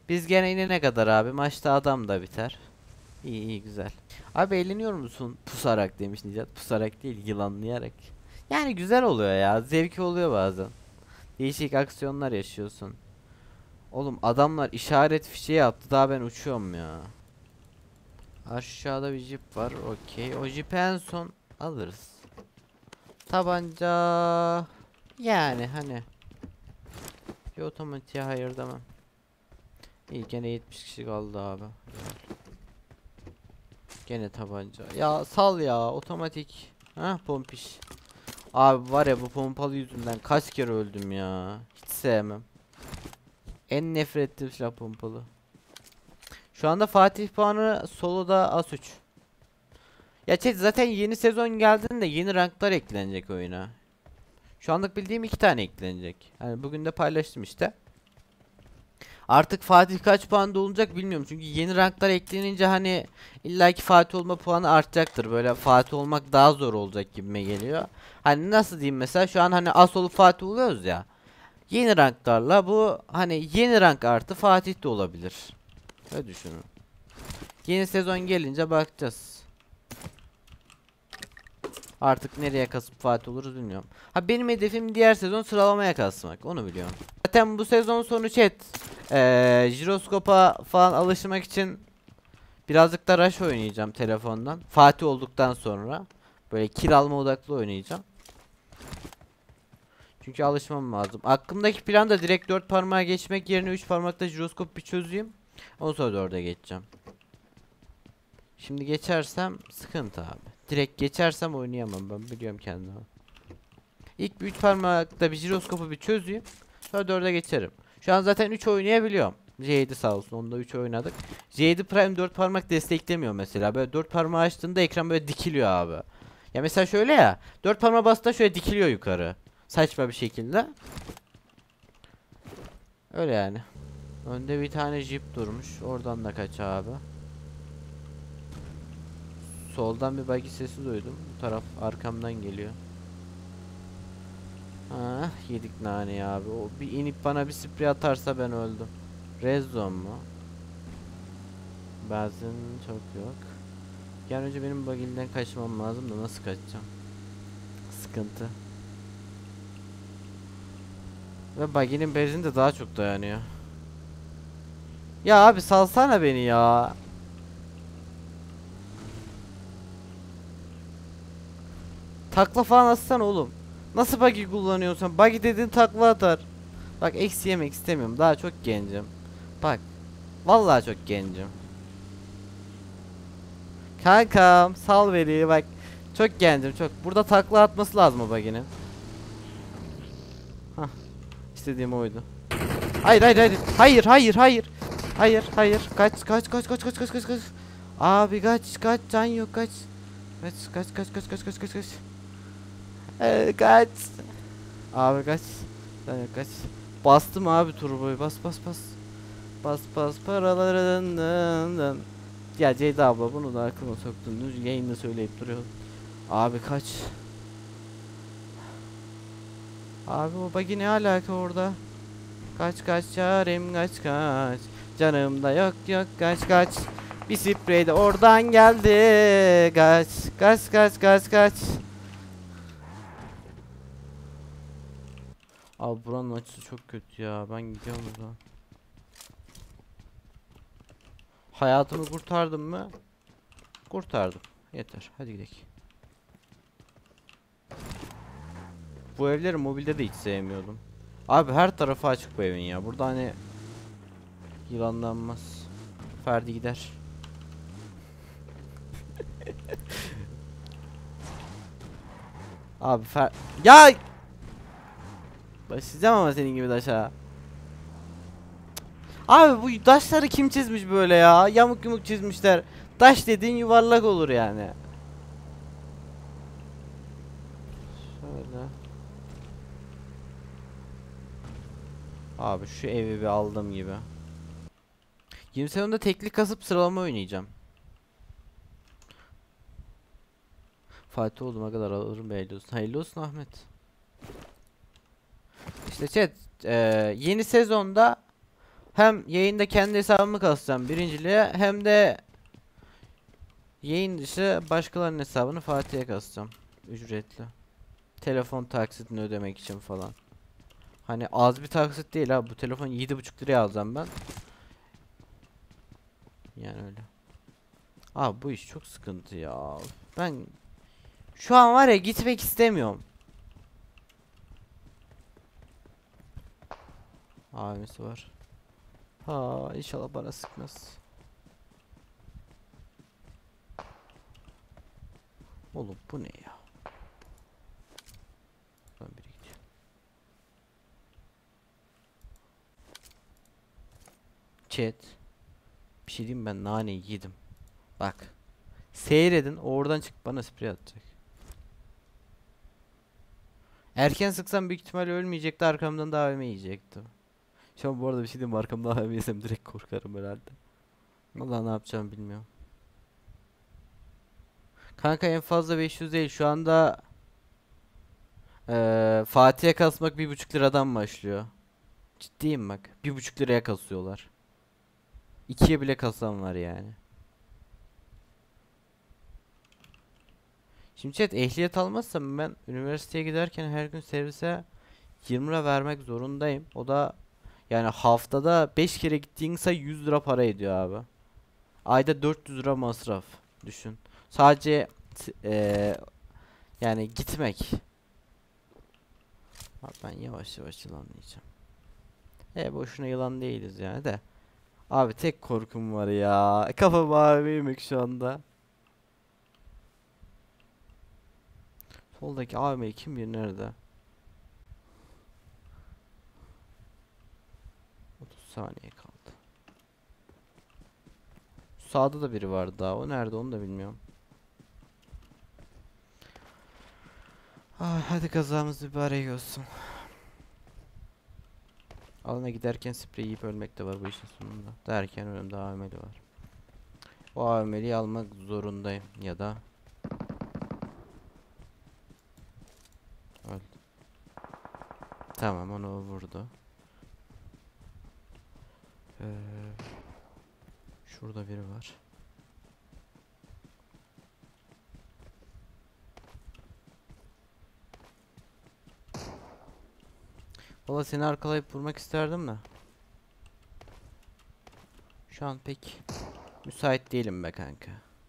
Biz gene inene kadar abi maçta adam da biter. İyi iyi güzel. Abi eğleniyor musun? Pusarak demiş Nicat. Pusarak değil yılanlayarak. Yani güzel oluyor ya. Zevki oluyor bazen. Değişik aksiyonlar yaşıyorsun. Oğlum adamlar işaret fişeği attı. Daha ben uçuyorum ya. Aşağıda bir jip var. Okey. O jipi en son alırız. Tabanca. Yani hani. Bir otomatiğe hayır demem. İyi gene 70 kişi kaldı abi. Gene tabanca. Ya sal ya otomatik. Ha pompiş. Abi var ya bu pompalı yüzünden kaç kere öldüm ya. Hiç sevmem. En nefret ettiğim silah pompalı. Şu anda Fatih puanı soloda A3. Ya chat zaten yeni sezon geldiğinde yeni ranklar eklenecek oyuna. Şu anlık bildiğim 2 tane eklenecek. Hani bugün de paylaştım işte. Artık Fatih kaç puanda olacak bilmiyorum. Çünkü yeni ranklar eklenince hani illaki Fatih olma puanı artacaktır. Böyle Fatih olmak daha zor olacak gibime geliyor. Hani nasıl diyeyim mesela şu an hani as olup Fatih oluyoruz ya. Yeni ranklarla bu hani yeni rank artı Fatih de olabilir. Öyle düşünün. Yeni sezon gelince bakacağız. Artık nereye kasıp Fatih oluruz bilmiyorum. Ha benim hedefim diğer sezon sıralamaya kasmak. Onu biliyorum. Zaten bu sezon sonu chat. Jiroskopa falan alışmak için birazcık da Rush oynayacağım telefondan. Fatih olduktan sonra. Böyle kill alma odaklı oynayacağım. Çünkü alışmam lazım. Aklımdaki plan da direkt 4 parmağa geçmek yerine 3 parmakta jiroskop bir çözeyim. Ondan sonra 4'e geçeceğim. Şimdi geçersem sıkıntı abi. Direkt geçersem oynayamam ben biliyorum kendimi. İlk bir 3 parmakta bir jiroskopu bir çözeyim. Sonra 4'e geçerim. Şu an zaten 3 oynayabiliyorum. J7 sağ olsun onda 3 oynadık. J7 Prime 4 parmak desteklemiyor mesela. Böyle 4 parmağı açtığında ekran böyle dikiliyor abi. Ya mesela şöyle ya. 4 parmağı bastığında şöyle dikiliyor yukarı. Saçma bir şekilde. Öyle yani. Önde bir tane jeep durmuş. Oradan da kaç abi. Soldan bir buggy sesi duydum. Bu taraf arkamdan geliyor. Ah yedik nane abi. O bir inip bana bir sprey atarsa ben öldüm. Red zone mu? Benzin çok yok. Yani önce benim buggy'den kaçmam lazım da nasıl kaçacağım? Sıkıntı. Ve buggy'nin benzini de daha çok dayanıyor. Ya abi salsana beni ya. Takla falan atsana oğlum. Nasıl buggy kullanıyorsun? Buggy dediğin takla atar. Bak eksi yemek istemiyorum. Daha çok gencim. Bak. Vallahi çok gencim. Kankam sal beni bak. Çok gencim çok. Burada takla atması lazım o baginin. Hah. İstediğim oydu. Hayır hayır hayır. Hayır hayır hayır. Hayır hayır. Kaç kaç kaç kaç kaç kaç kaç kaç. Abi kaç kaç can yok kaç. Kaç kaç kaç kaç kaç kaç kaç kaç. Kaç. Abi kaç. Can yok kaç. Bastım abi turboyu bas bas bas. Bas bas paralarından. Ya Ceyda abla bunu da aklıma soktun. Yayında söyleyip duruyor. Abi kaç. Abi o bagi ne alaka orada? Kaç kaç yarim kaç kaç. Canımda yok yok kaç kaç. Bir sprey de oradan geldi. Kaç kaç kaç kaç kaç. Abi buranın açısı çok kötü ya. Ben gidiyorum o zaman. Hayatımı kurtardım mı? Kurtardım. Yeter. Hadi gidelim. Bu evleri mobilde de hiç sevmiyordum. Abi her tarafı açık bu evin ya. Burada hani yılanlanmaz. Ferdi gider. Abi ya başlayacağım ama senin gibi taşa. Abi bu taşları kim çizmiş böyle ya? Yamuk yumuk çizmişler. Taş dediğin yuvarlak olur yani. Şöyle. Abi şu evi bir aldım gibi. 20 sezonda tekli kasıp sıralama oynayacağım. Fatih olduğuma kadar alırım be hayırlı olsun. Hayırlı olsun Ahmet. İşte chat yeni sezonda Hem yayında kendi hesabımı kasacağım birinciliğe, hem de yayın dışı başkalarının hesabını Fatih'e kasacağım ücretli. Telefon taksitini ödemek için falan. Hani az bir taksit değil ha, bu telefon 7,5 liraya alacağım ben. Yani öyle. Abi bu iş çok sıkıntı ya. Ben şu an var ya, gitmek istemiyorum. Abisi var. Ha, inşallah bana sıkmaz. Oğlum bu ne ya? Ben biri gidiyor. Chat. Bir şey diyeyim, ben naneyi yedim. Bak. Seyredin, oradan çık bana sprey atacak. Erken sıksam büyük ihtimalle ölmeyecekti, arkamdan da AVM yiyecekti. Şu an bu arada bir şey diyeyim mi? Arkamda AVM yesem direkt korkarım herhalde. Vallahi ne yapacağımı bilmiyorum. Kanka en fazla 500 değil şu anda. Fatih'e kasmak 1,5 liradan başlıyor. Ciddiyim bak. 1,5 liraya kasıyorlar. 2'ye bile kasan var yani. Şimdi chat, ehliyet almazsam ben üniversiteye giderken her gün servise 20 lira vermek zorundayım. O da yani haftada 5 kere gittiğinse 100 lira para ediyor abi. Ayda 400 lira masraf. Düşün. Sadece yani gitmek. Abi ben yavaş yavaş yılanlayacağım. Boşuna yılan değiliz yani de. Abi tek korkum var ya. Kafam ağrıyor yemek şu anda. Soldaki AVM kim bilir nerede? 30 saniye kaldı. Sağda da biri vardı daha. O nerede onu da bilmiyorum. Hadi kazamız mübarek olsun. Alana giderken sprey yiyip ölmek de var bu işin sonunda. Derken önümde AVM'li var. O AVM'liyi almak zorundayım ya da öldü. Tamam, onu vurdu. Ee, Şurada biri var. Valla seni arkalayıp vurmak isterdim de. Şu an pek müsait değilim be kanka.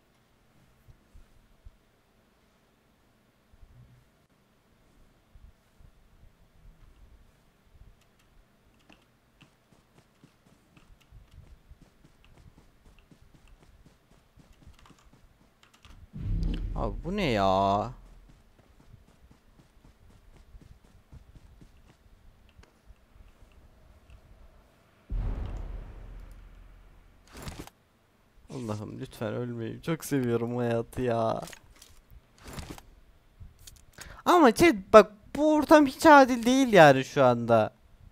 Abi bu ne ya? Allah'ım lütfen ölmeyeyim. Çok seviyorum hayatı ya. Ama chat bak, bu ortam hiç adil değil yani şu anda.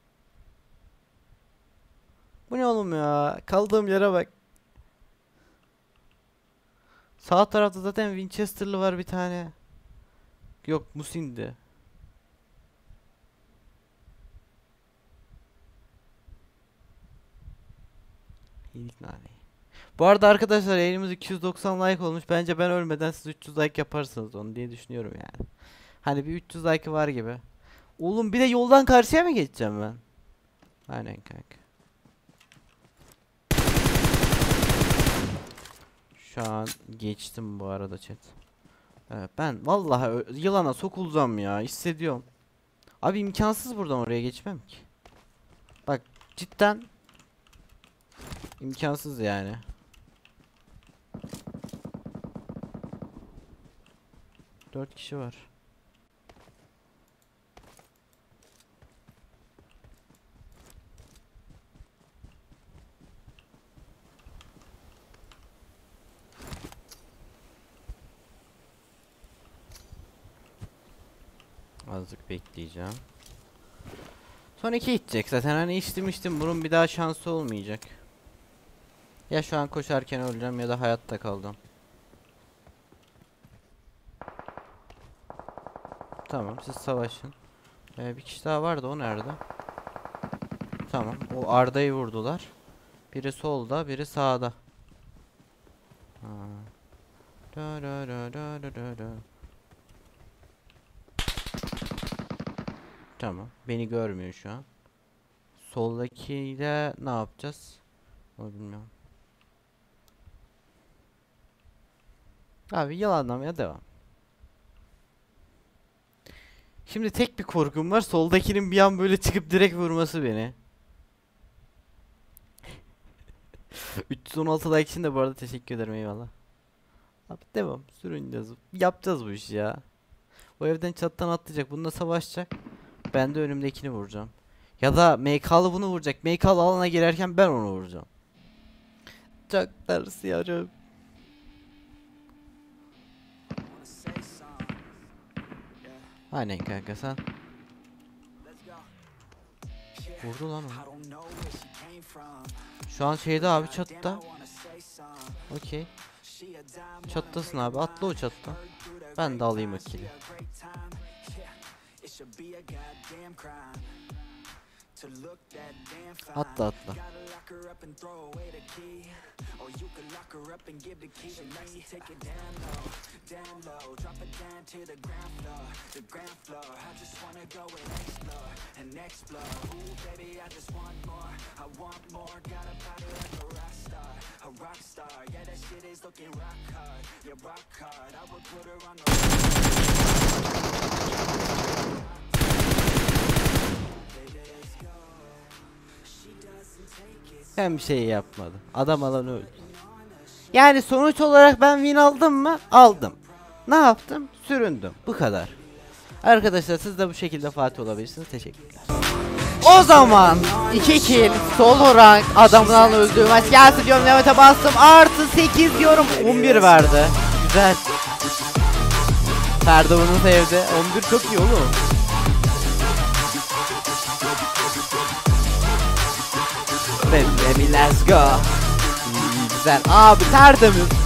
Bu ne oğlum ya? Kaldığım yere bak. Sağ tarafta zaten Winchester'lı var bir tane. Yok, Musin'di. İyilik naneyi. Bu arada arkadaşlar, yayınımız 290 like olmuş. Bence ben ölmeden siz 300 like yaparsınız onu diye düşünüyorum yani. Hani bir 300 like var gibi. Oğlum bir de yoldan karşıya mı geçeceğim ben? Aynen kanka. Şu an geçtim bu arada chat. Evet, ben vallahi yılana sokulacağım ya, hissediyorum. Abi imkansız buradan oraya geçmem ki. Bak cidden imkansız yani. Dört kişi var. Azıcık bekleyeceğim. Son iki gidecek zaten, hani içtim bunun bir daha şansı olmayacak. Ya şu an koşarken öleceğim ya da hayatta kaldım. Tamam, siz savaşın. Bir kişi daha vardı, o nerede? Tamam. O Arda'yı vurdular. Biri solda, biri sağda. Ha. Da da da da da da da. Tamam. Beni görmüyor şu an. Soldakiyle ne yapacağız? Onu bilmiyorum. Abi yalanlamaya devam. Şimdi tek bir korkum var. Soldakinin bir an böyle çıkıp direkt vurması beni. 316 like için de bu arada teşekkür ederim, eyvallah. Abi devam. Sürüneceğiz. Yapacağız bu işi ya. O evden çattan atlayacak. Bununla savaşacak. Ben de önümdekini vuracağım. Ya da MK'lı bunu vuracak. MK'lı alana girerken ben onu vuracağım. Çok ters yarım. Aynen kanka sen. Vurdu lan onu. Şu an şeyde abi, çatta. Okey. Çattasın abi, atla o çattan. Ben de alayım akili. Atla atla. Ben bir şey yapmadım. Adam alan öldü. Yani sonuç olarak ben win aldım mı? Aldım. Ne yaptım? Süründüm. Bu kadar. Arkadaşlar siz de bu şekilde Fatih olabilirsiniz. Teşekkürler. O zaman 2 kill solo rank adamdan öldüğü maç gelsin diyorum. Mehmet'e bastım. Artı 8 diyorum. 11 verdi. Güzel. Ferdi bunu sevdi. 11 çok iyi oğlum. Baby let's go. Güzel abi, tertemiz.